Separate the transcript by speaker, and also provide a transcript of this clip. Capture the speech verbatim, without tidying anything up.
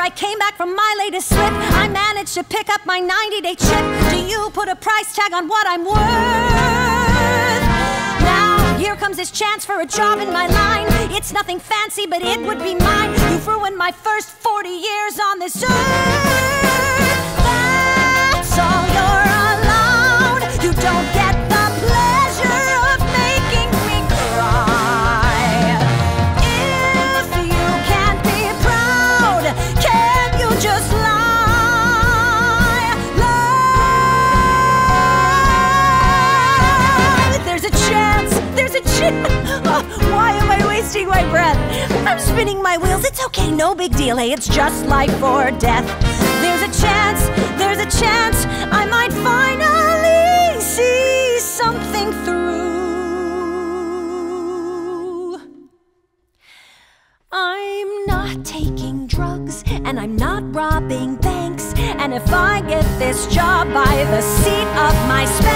Speaker 1: I came back from my latest slip, I managed to pick up my ninety-day chip. Do you put a price tag on what I'm worth? Now, here comes this chance for a job in my line. It's nothing fancy, but it would be mine. You've ruined my first forty years on this earth. That's all you're allowed. You don't get the pleasure of making me cry. If you can't be proud, can you just lie? Lie. There's a chance, there's a chance. Oh, why am I wasting my breath? I'm spinning my wheels, it's okay, no big deal. Hey, it's just life or death. There's a chance, there's a chance I might finally see something through. I'm not taking drugs, and I'm not robbing banks. And if I get this job by the seat of my spank,